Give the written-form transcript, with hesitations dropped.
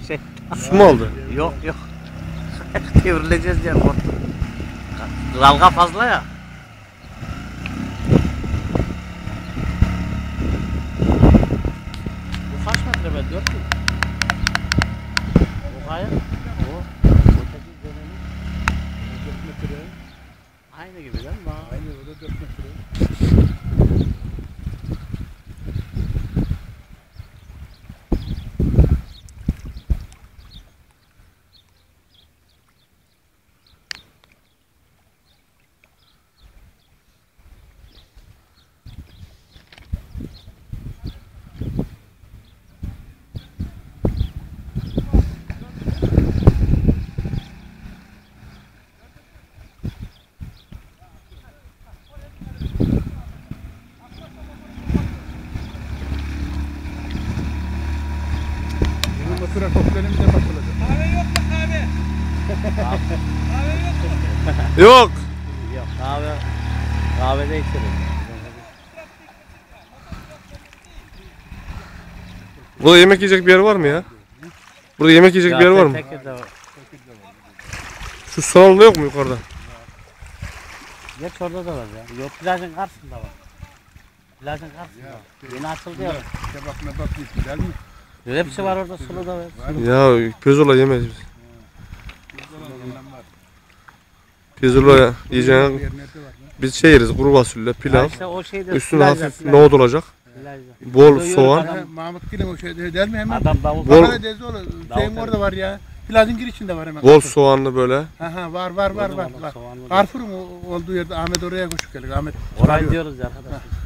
şey. Su mu oldu? Yok yok. Devrileceğiz diye korktum. Dalga fazla ya. Bu kaç metre be? 4 mü? Bu hayır. Bu. Öteki dönemi. 4 metre. Aynı gibi değil mi? Aynı o da 4 metre. Fatura toplanınca bakılacak. Kahve yok mu kahve? Kahve yok mu? Yok. Yok kahvede içerim. Burada yemek yiyecek bir yer var mı ya? Burada yemek yiyecek bir yer var mı? Tekirdağ var. Şu salonda yok mu yukarıda? Geç orada da var ya. Yok plajın karşısında var. Plajın karşısında var. Yeni açıldı ya. Kebap mebap güzel mi? Hepsi var orada, sulu da var. Ya pirzola yemeyiz biz. Pirzola yiyeceğine Nerede var lan? biz şey yeriz, kuru fasulye, pilav. İşte o şeyde Üstüne hafif nohut olacak. Bol soğan. Mahmut Gül'ün o şey der mi hemen? Adam davul. Bol- Bana dedi oğlum. Şeyin orada var ya. Plazın girişinde var hemen. Bol soğanlı böyle. Aha var. Soğanlı da. Carrefour'un olduğu yerde Ahmet oraya koşup gelir. Ahmet Oraya çağırıyor. diyoruz ya arkadaşlar.